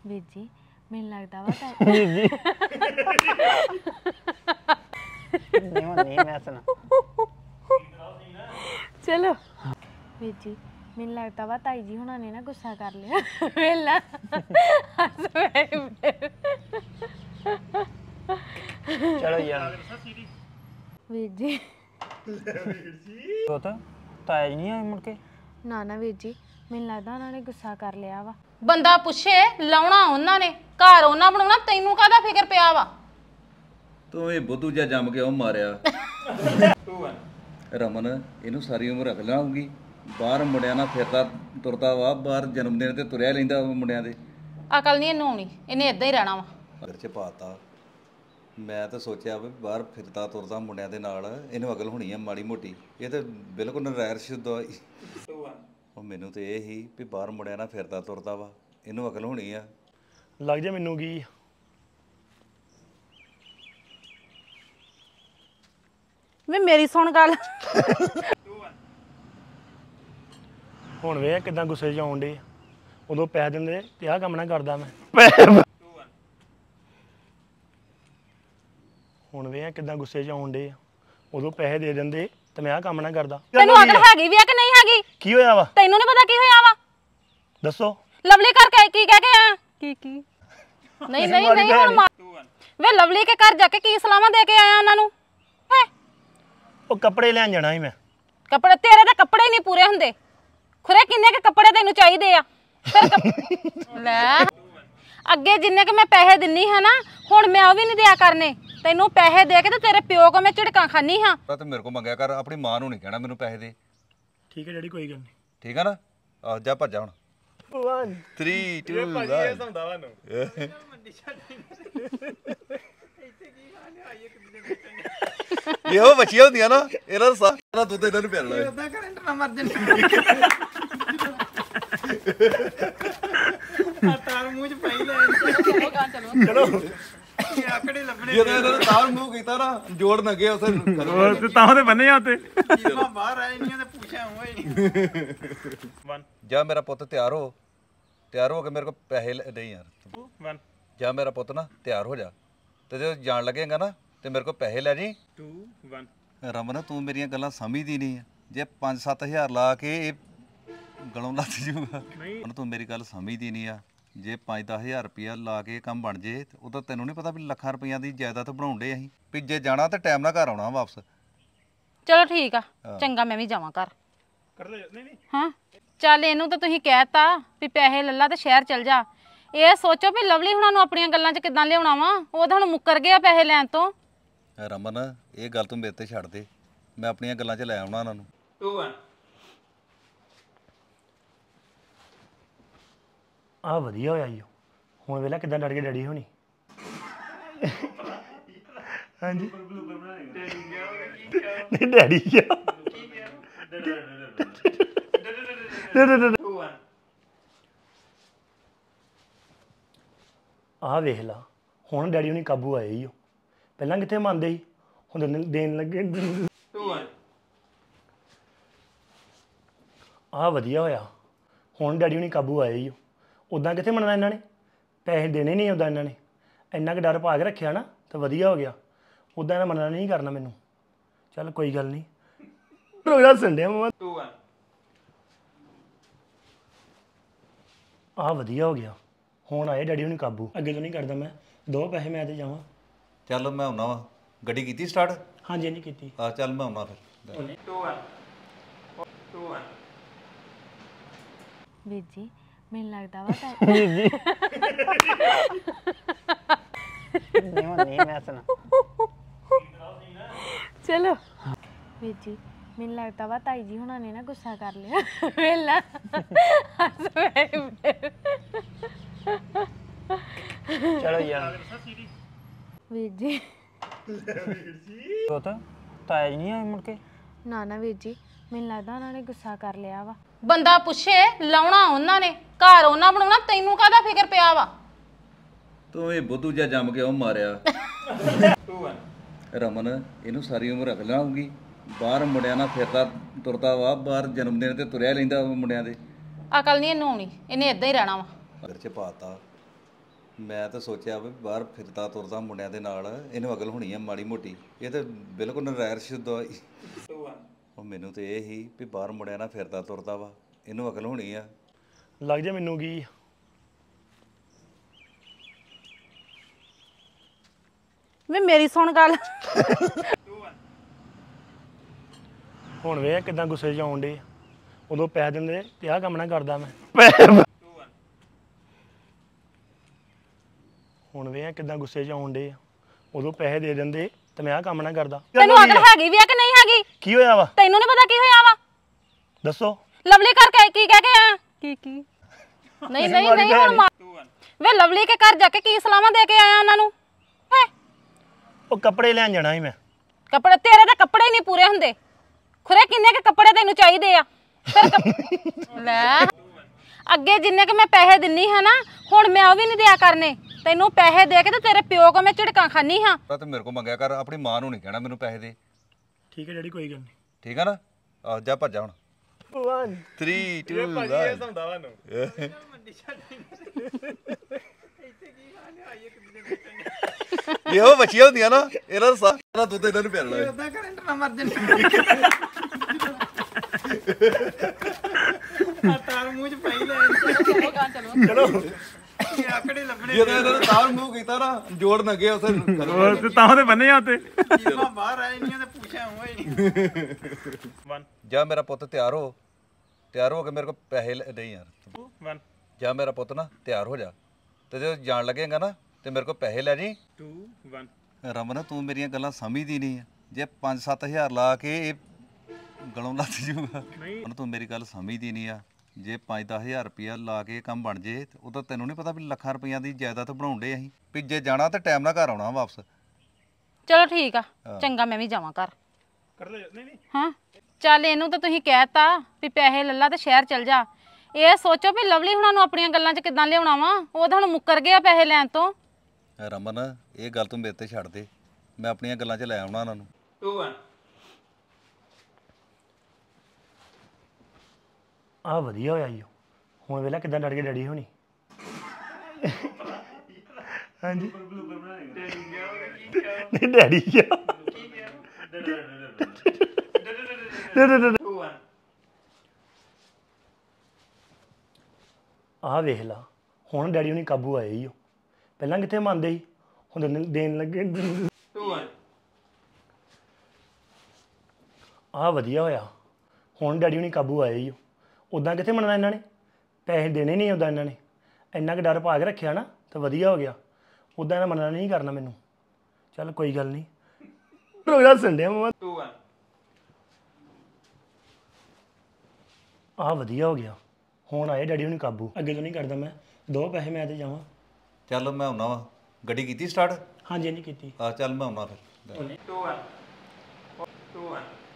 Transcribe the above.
ਵੀਰ ਜੀ ਮੈਨੂੰ ਲੱਗਦਾ ਵਾ ਤਾਂ ਵੀਰ ਜੀ ਨਹੀਂ ਮੈਂ ਸੁਣਾ ਚਲੋ ਵੀਰ ਜੀ ਮੈਨੂੰ ਲੱਗਦਾ ਵਾ ਤਾਈ ਜੀ ਹੁਣਾਂ ਨੇ ਨਾ ਗੁੱਸਾ ਕਰ ਲਿਆ ਵੇਲਾ ਚਲੋ ਯਾਰ ਵੀਰ ਜੀ ਪੁੱਤ ਤਾਇਆ ਜੀ ਨਹੀਂ ਆਏ ਮੁੜ ਕੇ ਨਾ ਵੀਰ ਜੀ ਮੈਨੂੰ ਲੱਗਦਾ ਉਹਨਾਂ ਨੇ ਗੁੱਸਾ ਕਰ ਲਿਆ ਵਾ ਬੰਦਾ ਪੁੱਛੇ ਲਾਉਣਾ ਉਹਨਾਂ ਨੇ ਘਰ ਉਹਨਾਂ ਬਣਾਉਣਾ ਤੈਨੂੰ ਕਾਹਦਾ ਫਿਕਰ ਪਿਆ ਵਾ ਤੂੰ ਇਹ ਬੁੱਧੂ ਜਿਹਾ ਜੰਮ ਕੇ ਉਹ ਮਾਰਿਆ ਰਮਨ ਇਹਨੂੰ ਸਾਰੀ ਉਮਰ ਅਕਲ ਨਾ ਆਊਗੀ ਬਾਹਰ ਮੁੰਡਿਆਂ ਨਾਲ ਫਿਰਦਾ ਤੁਰਦਾ ਵਾ ਬਾਹਰ ਜਨਮ ਦਿਨ ਤੇ ਤੁਰਿਆ ਰਹਿੰਦਾ ਮੁੰਡਿਆਂ ਦੇ ਅਕਲ ਨਹੀਂ ਇਹਨੂੰ ਆਉਣੀ ਇਹਨੇ ਇਦਾਂ ਹੀ ਰਹਿਣਾ ਵਾ ਅਗਰ ਚ ਪਾਤਾ ਮੈਂ ਤਾਂ ਸੋਚਿਆ ਵੀ ਬਾਹਰ ਫਿਰਦਾ ਤੁਰਦਾ ਮੁੰਡਿਆਂ ਦੇ ਨਾਲ ਇਹਨੂੰ ਅਕਲ ਹੋਣੀ ਆ ਮਾੜੀ ਮੋਟੀ ਇਹ ਤਾਂ ਬਿਲਕੁਲ ਨਰੈਰ ਸ਼ੁੱਧ ਆ ਉਹ ਮੈਨੂੰ ਤੇ ਇਹ ਹੀ ਵੀ ਬਾਹਰ ਮੁੰਡਿਆਂ ਨਾਲ ਫਿਰਦਾ ਤੁਰਦਾ ਵਾ ਇਹਨੂੰ ਅਕਲ ਹੋਣੀ ਆ ਲੱਗ ਜਾ ਮੈਨੂੰ ਕੀ ਵੇ ਮੇਰੀ ਸੁਣ ਗੱਲ ਹੁਣ ਵੇ ਕਿਦਾਂ ਗੁੱਸੇ 'ਚ ਆਉਣ ਡੇ ਉਦੋਂ ਪੈਸੇ ਦਿੰਦੇ ਤੇ ਆਹ ਕੰਮ ਨਾ ਕਰਦਾ ਮੈਂ ਹੁਣ ਵੇ ਕਿਦਾਂ ਗੁੱਸੇ 'ਚ ਆਉਣ ਡੇ ਉਦੋਂ ਪੈਸੇ ਦੇ ਦਿੰਦੇ ਤੇ ਮੈਂ ਆਹ ਕੰਮ ਨਾ ਕਰਦਾ ਤੈਨੂੰ ਅਕਲ ਹੈਗੀ ਵੀ ਆ ਕਿ ਨਹੀਂ ਹੈਗੀ ਕੀ ਹੋਇਆ ਵਾ ਤੈਨੂੰ ਨਹੀਂ ਪਤਾ ਕੀ ਹੋਇਆ ਵਾ ਦੱਸੋ ਲਵਲੀ ਕਰਕੇ ਕੀ ਕਹਿ ਕੇ ਆ ਕੀ ਨਹੀਂ ਨਹੀਂ ਨਹੀਂ ਹੁਣ ਵੇ ਲਵਲੀ ਕੇ ਘਰ ਜਾ ਕੇ ਕੀ ਸਲਾਮਾਂ ਦੇ ਕੇ ਆਇਆ ਉਹਨਾਂ ਨੂੰ ਹੈ ਉਹ ਕੱਪੜੇ ਲੈਣ ਜਾਣਾ ਸੀ ਮੈਂ ਕੱਪੜੇ ਤੇਰੇ ਤਾਂ ਕੱਪੜੇ ਨਹੀਂ ਪੂਰੇ ਹੁੰਦੇ ਖੁਰੇ ਕਿੰਨੇ ਕੇ ਕੱਪੜੇ ਤੈਨੂੰ ਚਾਹੀਦੇ ਆ ਫਿਰ ਲੈ ਅੱਗੇ ਜਿੰਨੇ ਕਿ ਮੈਂ ਪੈਸੇ ਦਿੰਨੀ ਹਾਂ ਨਾ ਹੁਣ ਮੈਂ ਉਹ ਵੀ ਨਹੀਂ ਦਿਆ ਕਰਨੇ ਤੈਨੂੰ ਪੈਸੇ ਦੇ ਕੇ ਤੇ ਤੇਰੇ ਪਿਓ ਕੋ ਮੈਂ ਝਿੜਕਾਂ ਖਾਨੀ ਹਾਂ ਤੇ ਮੇਰੇ ਕੋਲ ਮੰਗਿਆ ਕਰ ਆਪਣੀ ਮਾਂ ਨੂੰ ਨਹੀਂ ਕਹਿਣਾ ਮੈਨੂੰ ਪੈਸੇ ਦੇ ਠੀਕ ਹੈ ਡੈਡੀ ਕੋਈ ਗੱਲ ਨਹੀਂ ਠੀਕ ਆ ਨਾ ਆ ਜਾ ਭੱਜ ਜਾ ਹੁਣ 3 2 1 ਇਹੋ ਬੱਚੀਆਂ ਹੁੰਦੀਆਂ ਨਾ ਇਹਨਾਂ ਦਾ ਸਾਰਾ ਦੁੱਧ ਇਹਨਾਂ ਨੂੰ ਪਿਆਣਾ ਉਹਦਾ ਕਰੰਟ ਨਾ ਮਰ ਜਣ ਤਾਰ ਮੂੰਹ ਚ ਪਈ ਲੈ ਚਲੋ ਆਕੜੇ ਲੱਭਣੇ ਜਦੋਂ ਇਹਨਾਂ ਨੇ ਤਾਰ ਮੂੰਹ ਕੀਤਾ ਨਾ ਜੋੜ ਨਾ ਗਏ ਉਥੇ ਤੇ ਤਾਂ ਤੇ ਬੰਨੇ ਆ ਉੱਤੇ ਬਾਹਰ ਆਏ ਨਹੀਂ ਤੇ ਪੁੱਛਿਆ ਹੋਏ ਜਾ ਮੇਰਾ ਪੁੱਤ ਤਿਆਰ ਹੋ ਕੇ ਮੇਰੇ ਕੋਲ ਪੈਸੇ ਦੇ ਯਾਰ ਜਾ ਮੇਰਾ ਪੁੱਤ ਨਾ ਤਿਆਰ ਹੋ ਜਾ ਤੇ ਜਦੋਂ ਜਾਣ ਲੱਗੇਗਾ ਨਾ ਤੇ ਮੇਰੇ ਕੋਲ ਪੈਸੇ ਲੈ ਜੀ 2 1 ਰਮਨ ਤੂੰ ਮੇਰੀਆਂ ਗੱਲਾਂ ਸਮਝਦੀ ਨਹੀਂ ਆ ਜੇ 5-7 ਲਾ ਕੇ ਇਹ ਗਲੋਂ ਲੱਥ ਜੂਗਾ ਹੁਣ ਤੂੰ ਮੇਰੀ ਗੱਲ ਸਮਝਦੀ ਨਹੀਂ ਆ ਜੇ 5-10 ਰੁਪਇਆ ਲਾ ਕੇ ਕੰਮ ਬਣ ਜੇ ਤੇ ਉਦੋਂ ਤੈਨੂੰ ਨਹੀਂ ਪਤਾ ਵੀ ਲੱਖਾਂ ਰੁਪਈਆਂ ਦੀ ਜਾਇਦਾਦ ਬਣਾਉਣ ਡੇ ਅਸੀਂ ਵੀ ਜੇ ਜਾਣਾ ਤੇ ਟਾਈਮ ਨਾਲ ਘਰ ਆਉਣਾ ਵਾਪਸ ਚਲੋ ਠੀਕ ਆ ਚੰਗਾ ਮੈਂ ਵੀ ਜਾਵਾਂ ਘਰ ਕਰ ਲੈ ਨਹੀਂ ਹਾਂ ਚੱਲ ਇਹਨੂੰ ਤਾਂ ਤੁਸੀਂ ਕਹਿਤਾ ਵੀ ਪੈਸੇ ਲੱਲਾ ਤੇ ਸ਼ਹਿਰ ਚਲ ਜਾ ਇਹ ਸੋਚੋ ਵੀ ਲਵਲੀ ਹੁਣਾਂ ਨੂੰ ਆਪਣੀਆਂ ਗੱਲਾਂ 'ਚ ਕਿੱਦਾਂ ਲਿਆਉਣਾ ਵਾ ਉਹ ਤਾਂ ਹੁਣ ਮੁੱਕਰ ਗਿਆ ਪੈਸੇ ਲੈਣ ਤੋਂ ਰਮਨ ਇਹ ਗੱਲ ਤੂੰ ਮੇਰੇ ਤੇ ਛੱਡ ਦੇ ਮੈਂ ਆਪਣੀਆਂ ਗੱਲਾਂ 'ਚ ਲੈ ਆਉਣਾ ਉਹਨਾਂ ਨੂੰ 2 1 ਆ ਵਧੀਆ ਹੋਇਆ ਈ ਹੁਣ ਵੇਲਾ ਕਿਦਾਂ ਡਰ ਕੇ ਡੈਡੀ ਹੋਣੀ ਹਾਂਜੀ ਨਹੀਂ ਡੈਡੀ ਗਿਆ ਆ ਵੇਖ ਲਾ ਹੁਣ ਡੈਡੀ ਹੁਣੀ ਕਾਬੂ ਆਏ ਹੀ ਪਹਿਲਾਂ ਕਿੱਥੇ ਮੰਨਦੇ ਸੀ ਹੁਣ ਦੇਣ ਲੱਗੇ 2 1 ਆ ਵਧੀਆ ਹੋਇਆ ਹੁਣ ਡੈਡੀ ਹੁਣੀ ਕਾਬੂ ਆਏ ਹੀ ਉਦਾਂ ਕਿੱਥੇ ਮੰਨਣਾ ਇਹਨਾਂ ਨੇ ਪੈਸੇ ਦੇਣੇ ਨਹੀਂ ਉਦਾਂ ਇਹਨਾਂ ਨੇ ਇੰਨਾ ਕੁ ਡਰ ਪਾ ਕੇ ਰੱਖਿਆ ਨਾ ਤਾਂ ਵਧੀਆ ਹੋ ਗਿਆ ਉਦਾਂ ਇਹਨਾਂ ਮੰਨਣਾ ਨਹੀਂ ਕਰਨਾ ਮੈਨੂੰ ਚੱਲ ਕੋਈ ਗੱਲ ਨਹੀਂ ਪ੍ਰੋਗਰਾਮ ਸੰਡੇ ਮਮਾ 2 1 ਆ ਵਧੀਆ ਹੋ ਗਿਆ ਹੁਣ ਆਏ ਡੈਡੀ ਹੁਣੀ ਕਾਬੂ ਅੱਗੇ ਤੋਂ ਨਹੀਂ ਕਰਦਾ ਮੈਂ 2 ਪੈਸੇ ਮੈਂ ਤੇ ਜਾਵਾਂ ਚੱਲ ਮੈਂ ਆਉਣਾ ਵਾ ਗੱਡੀ ਕੀਤੀ ਸਟਾਰਟ ਹਾਂਜੀ ਨਹੀਂ ਕੀਤੀ ਆ ਚੱਲ ਮੈਂ ਆਉਣਾ ਫਿਰ 2 1 2 1 ਵੀਰ ਜੀ ਮੈਨੂੰ ਲੱਗਦਾ ਵਾ ਤਾਂ ਵੀਰ ਜੀ ਨਹੀਂ ਮੈਂ ਸੁਣਾ ਚਲੋ ਵੀਰ ਜੀ ਮੈਨੂੰ ਲੱਗਦਾ ਵਾ ਤਾਈ ਜੀ ਹੁਣਾਂ ਨੇ ਨਾ ਗੁੱਸਾ ਕਰ ਲਿਆ ਵੇਲਾ ਚਲੋ ਯਾਰ ਵੀਰ ਜੀ ਪੁੱਤ ਤਾਇਆ ਜੀ ਨਹੀਂ ਆਏ ਮੁੜ ਕੇ ਨਾ ਵੀਰ ਜੀ ਮੈਨੂੰ ਲੱਗਦਾ ਉਹਨਾਂ ਨੇ ਗੁੱਸਾ ਕਰ ਲਿਆ ਵਾ ਬੰਦਾ ਪੁੱਛੇ ਲਾਉਣਾ ਉਹਨਾਂ ਨੇ ਘਰ ਉਹਨਾਂ ਬਣਾਉਣਾ ਤੈਨੂੰ ਕਾਹਦਾ ਫਿਕਰ ਪਿਆ ਵਾ ਤੂੰ ਇਹ ਬੁੱਧੂ ਜਿਹਾ ਜੰਮ ਕੇ ਉਹ ਮਾਰਿਆ 2 1 ਰਮਨ ਇਹਨੂੰ ਸਾਰੀ ਉਮਰ ਅਕਲ ਨਾ ਆਊਗੀ ਬਾਹਰ ਮੁੰਡਿਆਂ ਨਾਲ ਫਿਰਦਾ ਤੁਰਦਾ ਵਾ ਬਾਹਰ ਜਨਮ ਦਿਨ ਤੇ ਤੁਰਿਆ ਰਹਿੰਦਾ ਮੁੰਡਿਆਂ ਦੇ ਅਕਲ ਨਹੀਂ ਇਹਨੂੰ ਆਉਣੀ ਇਹਨੇ ਇਦਾਂ ਹੀ ਰਹਿਣਾ ਵਾ ਅਗਰ ਚ ਪਾਤਾ ਮੈਂ ਤਾਂ ਸੋਚਿਆ ਵੀ ਬਾਹਰ ਫਿਰਦਾ ਤੁਰਦਾ ਮੁੰਡਿਆਂ ਦੇ ਨਾਲ ਇਹਨੂੰ ਅਕਲ ਹੋਣੀ ਆ ਮਾੜੀ ਮੋਟੀ ਇਹ ਤਾਂ ਬਿਲਕੁਲ ਨਰੈਰ ਸ਼ੁੱਧ ਆ। 2 1 ਉਹ ਮੈਨੂੰ ਤੇ ਇਹ ਹੀ ਵੀ ਬਾਹਰ ਮੁੰਡਿਆਂ ਨਾਲ ਫਿਰਦਾ ਤੁਰਦਾ ਵਾ ਇਹਨੂੰ ਅਕਲ ਹੋਣੀ ਆ। ਲੱਗ ਜਾ ਮੈਨੂੰ ਕੀ ਵੇ ਮੇਰੀ ਸੁਣ ਗੱਲ। 2 1 ਹੁਣ ਵੇ ਕਿਦਾਂ ਗੁੱਸੇ 'ਚ ਆਉਣ ਡੇ ਉਦੋਂ ਪੈਸੇ ਦਿੰਦੇ ਤੇ ਆਹ ਕੰਮ ਨਾ ਕਰਦਾ ਮੈਂ 2 1 ਹੁਣ ਵੇ ਕਿਦਾਂ ਗੁੱਸੇ 'ਚ ਆਉਣ ਡੇ ਉਦੋਂ ਪੈਸੇ ਦੇ ਦਿੰਦੇ ਤੇ ਮੈਂ ਆਹ ਕੰਮ ਨਾ ਕਰਦਾ। ਤੈਨੂੰ ਅਕਲ ਹੈਗੀ ਵੀ ਆ ਕਿ ਨਹੀਂ ਹੈਗੀ? ਕੀ ਹੋਇਆ ਵਾ ਤੈਨੂੰ ਨਹੀਂ ਪਤਾ ਕੀ ਹੋਇਆ ਵਾ? ਦੱਸੋ। ਲਵਲੀ ਕਰਕੇ ਕੀ ਕਹਿ ਕੇ ਆ? ਕੀ ਨਹੀਂ ਨਹੀਂ ਨਹੀਂ ਹੁਣ 2 1 ਵੇ ਲਵਲੀ ਕੇ ਘਰ ਜਾ ਕੇ ਕੀ ਸਲਾਹਾਂ ਦੇ ਕੇ ਆਇਆ ਉਹਨਾਂ ਨੂੰ? ਹੈ ਉਹ ਕੱਪੜੇ ਲੈਣ ਜਾਣਾ ਸੀ ਮੈਂ। ਕੱਪੜੇ ਤੇਰੇ ਤਾਂ ਕੱਪੜੇ ਹੀ ਨਹੀਂ ਪੂਰੇ ਹੁੰਦੇ। ਖੁਰੇ ਕਿੰਨੇ ਕੇ ਕੱਪੜੇ ਤੈਨੂੰ ਚਾਹੀਦੇ ਆ? ਫਿਰ ਲੈ ਅੱਗੇ ਜਿੰਨੇ ਕਿ ਮੈਂ ਪੈਸੇ ਦਿੰਨੀ ਹਾਂ ਨਾ ਹੁਣ ਮੈਂ ਉਹ ਵੀ ਨਹੀਂ ਦਿਆ ਕਰਨੇ। ਤੈਨੂੰ ਪੈਸੇ ਦੇ ਕੇ ਤੇ ਤੇਰੇ ਪਿਓ ਕੋ ਮੈਂ ਝਿੜਕਾਂ ਖਾਨੀ ਹਾਂ। ਤੇ ਮੇਰੇ ਕੋਲ ਮੰਗਿਆ ਕਰ ਆਪਣੀ ਮਾਂ ਨੂੰ ਨਹੀਂ ਕਹਿਣਾ ਮੈਨੂੰ ਪੈਸੇ ਦੇ। ਠੀਕ ਹੈ ਡੈਡੀ ਕੋਈ ਗੱਲ ਨਹੀਂ। ਠੀਕ ਆ ਨਾ ਆ ਜਾ ਭੱਜਾ ਹੁਣ 3 2 ਇਹੋ ਬੱਚੀਆਂ ਹੁੰਦੀਆਂ ਨਾ ਇਹਨਾਂ ਦਾ ਸਾਰਾ ਦੁੱਧ ਇਹਨਾਂ ਨੂੰ ਪਿਆਣਾ ਉਹਦਾ ਕਰੰਟ ਨਾ ਮਰ ਜਣੀ ਤਾਰ ਮੂੰਹ ਚ ਪਈ ਲੈ ਚਲੋ ਆਕੜੇ ਲੱਭਣੇ ਜਦੋਂ ਇਹਨਾਂ ਨੇ ਤਾਰ ਮੂੰਹ ਕੀਤਾ ਨਾ ਜੋੜ ਨਾ ਗਿਆ ਉਥੇ ਤਾਂ ਤੇ ਬੰਨੇ ਆ ਉੱਤੇ ਚੀਮਾ ਬਾਹਰ ਆਏ ਨਹੀਂ ਉਹਦੇ ਪੁੱਛਿਆ ਹੋਏ ਨਹੀਂ 1 ਜਾ ਮੇਰਾ ਪੁੱਤ ਤਿਆਰ ਹੋ ਕੇ ਮੇਰੇ ਕੋਲ ਪੈਸੇ ਨਹੀਂ ਯਾਰ 1 ਜਾ ਮੇਰਾ ਪੁੱਤ ਨਾ ਤਿਆਰ ਹੋ ਜਾ ਤੇ ਜਦੋਂ ਜਾਣ ਲੱਗੇਗਾ ਨਾ ਤੇ ਮੇਰੇ ਕੋਲ ਪੈਸੇ ਲੈ ਜੀ 2 1 ਰਮਨ ਤੂੰ ਮੇਰੀਆਂ ਗੱਲਾਂ ਸਮਝਦੀ ਨਹੀਂ ਆ ਜੇ 5-7000 ਲਾ ਕੇ ਇਹ ਗਲੋਂ ਲੱਥ ਜੂਗਾ ਹੁਣ ਤੂੰ ਮੇਰੀ ਗੱਲ ਸਮਝਦੀ ਨਹੀਂ ਆ ਜੇ 5-10,000 ਰੁਪਇਆ ਲਾ ਕੇ ਇਹ ਕੰਮ ਬਣ ਜੇ ਤੇ ਉਹ ਤਾਂ ਤੈਨੂੰ ਨਹੀਂ ਪਤਾ ਵੀ ਲੱਖਾਂ ਰੁਪਈਆਂ ਦੀ ਜਾਇਦਾਦ ਬਣਾਉਂਦੇ ਅਸੀਂ ਵੀ ਜੇ ਜਾਣਾ ਤੇ ਟਾਈਮ ਨਾਲ ਘਰ ਆਉਣਾ ਵਾਪਸ। ਚਲੋ ਠੀਕ ਆ ਚੰਗਾ ਮੈਂ ਵੀ ਜਾਵਾਂ ਘਰ। ਕਰ ਲੈ ਨਹੀਂ ਹਾਂ ਚੱਲ ਇਹਨੂੰ ਤਾਂ ਤੁਸੀਂ ਕਹਿਤਾ ਵੀ ਪੈਸੇ ਲੱਲਾ ਤੇ ਸ਼ਹਿਰ ਚਲ ਜਾ। ਇਹ ਸੋਚੋ ਵੀ ਲਵਲੀ ਹੁਣਾਂ ਨੂੰ ਆਪਣੀਆਂ ਗੱਲਾਂ 'ਚ ਕਿੱਦਾਂ ਲਿਆਉਣਾ ਵਾ। ਉਹ ਤਾਂ ਹੁਣ ਮੁੱਕਰ ਗਿਆ ਪੈਸੇ ਲੈਣ ਤੋਂ। ਰਮਨ ਇਹ ਗੱਲ ਤੂੰ ਮੇਰੇ ਤੇ ਛੱਡ ਦੇ ਮੈਂ ਆਪਣੀਆਂ ਗੱਲਾਂ 'ਚ ਲੈ ਆਉਣਾ ਉਹਨਾਂ ਨੂੰ। 2 1 ਆ ਵਧੀਆ ਹੋਇਆ ਈ ਹੁਣ ਵੇਲਾ ਕਿਦਾਂ ਡਰ ਕੇ ਡੈਡੀ ਹੋਣੀ। ਹਾਂਜੀ ਨਹੀਂ ਡੈਡੀ ਗਿਆ 2 1 ਆਹ ਵੇਖ ਲਾ ਹੁਣ ਡੈਡੀ ਹੁਣੀ ਕਾਬੂ ਆਏ ਈ ਪਹਿਲਾਂ ਕਿੱਥੇ ਮੰਨਦੇ ਸੀ ਹੁਣ ਦੇਣ ਲੱਗੇ। 2 1 ਆਹ ਵਧੀਆ ਹੋਇਆ ਹੁਣ ਡੈਡੀ ਹੁਣੀ ਕਾਬੂ ਆਏ ਈ ਉਦਾਂ ਕਿੱਥੇ ਮੰਨਣਾ ਇਹਨਾਂ ਨੇ ਪੈਸੇ ਦੇਣੇ ਨਹੀਂ ਉਦਾਂ ਇਹਨਾਂ ਨੇ ਇੰਨਾ ਕੁ ਡਰ ਪਾ ਕੇ ਰੱਖਿਆ ਨਾ ਤਾਂ ਵਧੀਆ ਹੋ ਗਿਆ। ਉਦਾਂ ਇਹਨਾਂ ਮੰਨਣਾ ਨਹੀਂ ਕਰਨਾ ਮੈਨੂੰ। ਚੱਲ ਕੋਈ ਗੱਲ ਨਹੀਂ ਪ੍ਰੋਗਰਾਮ ਸੰਡੇ ਮਮਾ 2 1 ਆਹ ਵਧੀਆ ਹੋ ਗਿਆ ਹੁਣ ਆਏ ਡੈਡੀ ਹੁਣੀ ਕਾਬੂ ਅੱਗੇ ਤੋਂ ਨਹੀਂ ਕਰਦਾ ਮੈਂ। ਦੋ ਪੈਸੇ ਮੈਂ ਤੇ ਜਾਵਾਂ। ਚੱਲ ਮੈਂ ਆਉਣਾ ਵਾ ਗੱਡੀ ਕੀਤੀ ਸਟਾਰਟ। ਹਾਂਜੀ ਨਹੀਂ ਕੀਤੀ। ਆ ਚੱਲ ਮੈਂ ਆਉਣਾ ਫਿਰ 2 1 2 1